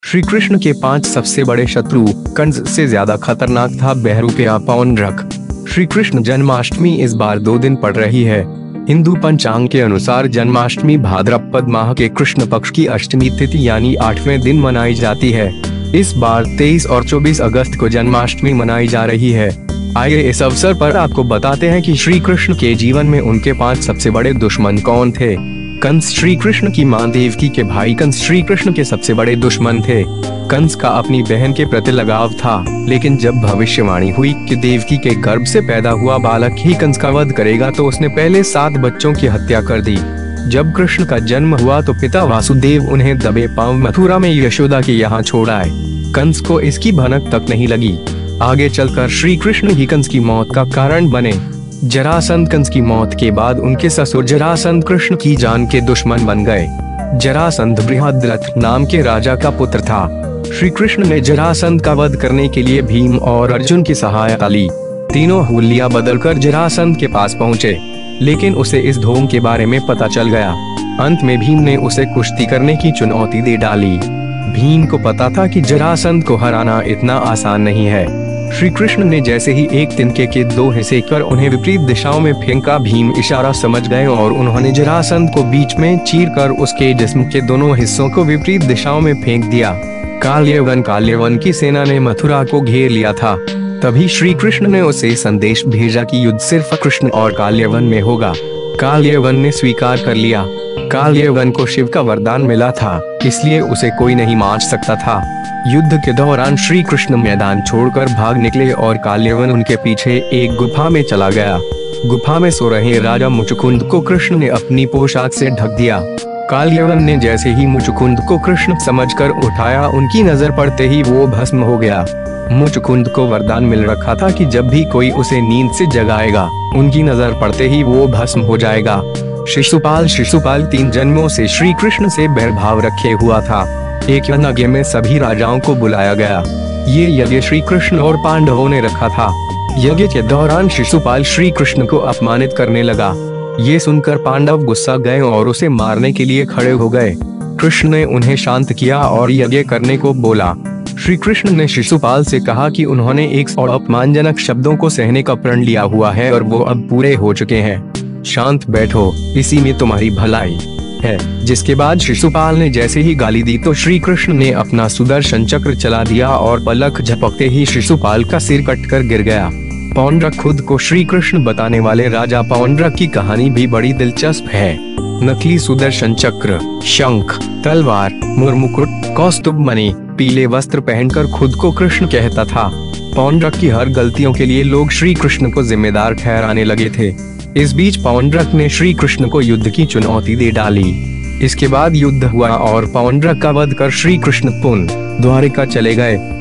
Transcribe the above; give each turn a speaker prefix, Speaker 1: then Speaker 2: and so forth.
Speaker 1: श्री कृष्ण के 5 सबसे बड़े शत्रु। कंस से ज्यादा खतरनाक था बहरूपिया पौंड्रक। श्री कृष्ण जन्माष्टमी इस बार 2 दिन पड़ रही है। हिंदू पंचांग के अनुसार जन्माष्टमी भाद्रपद माह के कृष्ण पक्ष की अष्टमी तिथि यानी 8वें दिन मनाई जाती है। इस बार 23 और 24 अगस्त को जन्माष्टमी मनाई जा रही है। आइए इस अवसर पर आपको बताते हैं कि श्री कृष्ण के जीवन में उनके 5 सबसे बड़े दुश्मन कौन थे। कंस श्री कृष्ण की मां देवकी के भाई कंस श्री कृष्ण के सबसे बड़े दुश्मन थे। कंस का अपनी बहन के प्रति लगाव था, लेकिन जब भविष्यवाणी हुई कि देवकी के गर्भ से पैदा हुआ बालक ही कंस का वध करेगा तो उसने पहले 7 बच्चों की हत्या कर दी। जब कृष्ण का जन्म हुआ तो पिता वासुदेव उन्हें दबे पांव मथुरा में यशोदा के यहाँ छोड़ आए। कंस को इसकी भनक तक नहीं लगी। आगे चलकर श्री कृष्ण ही कंस की मौत का कारण बने। जरासंध कंस की मौत के बाद उनके ससुर जरासंध कृष्ण की जान के दुश्मन बन गए। जरासंध बृहद्रथ नाम के राजा का पुत्र था। श्री कृष्ण ने जरासंध का वध करने के लिए भीम और अर्जुन की सहायता ली। तीनों हुलिया बदलकर जरासंध के पास पहुँचे, लेकिन उसे इस ढोंग के बारे में पता चल गया। अंत में भीम ने उसे कुश्ती करने की चुनौती दे डाली। भीम को पता था कि जरासंध को हराना इतना आसान नहीं है। श्री कृष्ण ने जैसे ही एक तिनके के 2 हिस्से कर उन्हें विपरीत दिशाओं में फेंका, भीम इशारा समझ गए और उन्होंने जरासंध को बीच में चीरकर उसके जिस्म के दोनों हिस्सों को विपरीत दिशाओं में फेंक दिया। काल्यवन की सेना ने मथुरा को घेर लिया था। तभी श्री कृष्ण ने उसे संदेश भेजा कि युद्ध सिर्फ कृष्ण और काल्यवन में होगा। काल्यवन ने स्वीकार कर लिया। काल्यवन को शिव का वरदान मिला था, इसलिए उसे कोई नहीं मार सकता था। युद्ध के दौरान श्री कृष्ण मैदान छोड़कर भाग निकले और काल्यवन उनके पीछे एक गुफा में चला गया। गुफा में सो रहे राजा मुचुकुंद को कृष्ण ने अपनी पोशाक से ढक दिया। काल्यवन ने जैसे ही मुचुकुंद को कृष्ण समझकर उठाया, उनकी नजर पड़ते ही वो भस्म हो गया। मुचुकुंद को वरदान मिल रखा था कि जब भी कोई उसे नींद से जगाएगा, उनकी नजर पड़ते ही वो भस्म हो जाएगा। शिशुपाल 3 जन्मों से श्री कृष्ण से बैरभाव रखे हुआ था। एक यज्ञ में सभी राजाओं को बुलाया गया। ये यज्ञ श्री कृष्ण और पांडवों ने रखा था। यज्ञ के दौरान शिशुपाल श्री कृष्ण को अपमानित करने लगा। ये सुनकर पांडव गुस्सा गए और उसे मारने के लिए खड़े हो गए। कृष्ण ने उन्हें शांत किया और यज्ञ करने को बोला। श्री कृष्ण ने शिशुपाल से कहा कि उन्होंने 100 अपमानजनक शब्दों को सहने का प्रण लिया हुआ है और वो अब पूरे हो चुके हैं। शांत बैठो, इसी में तुम्हारी भलाई है। जिसके बाद शिशुपाल ने जैसे ही गाली दी तो श्री कृष्ण ने अपना सुदर्शन चक्र चला दिया और पलक झपकते ही शिशुपाल का सिर कटकर गिर गया। पौंड्रक खुद को श्री कृष्ण बताने वाले राजा पौंड्रक की कहानी भी बड़ी दिलचस्प है। नकली सुदर्शन चक्र, शंख, तलवार, मुरमुकुट, कौस्तुभ मणि, पीले वस्त्र पहनकर खुद को कृष्ण कहता था। पौंड्रक की हर गलतियों के लिए लोग श्री कृष्ण को जिम्मेदार ठहराने लगे थे। इस बीच पौंड्रक ने श्री कृष्ण को युद्ध की चुनौती दे डाली। इसके बाद युद्ध हुआ और पौंड्रक का वध कर श्री कृष्ण पुनः द्वारिका चले गए।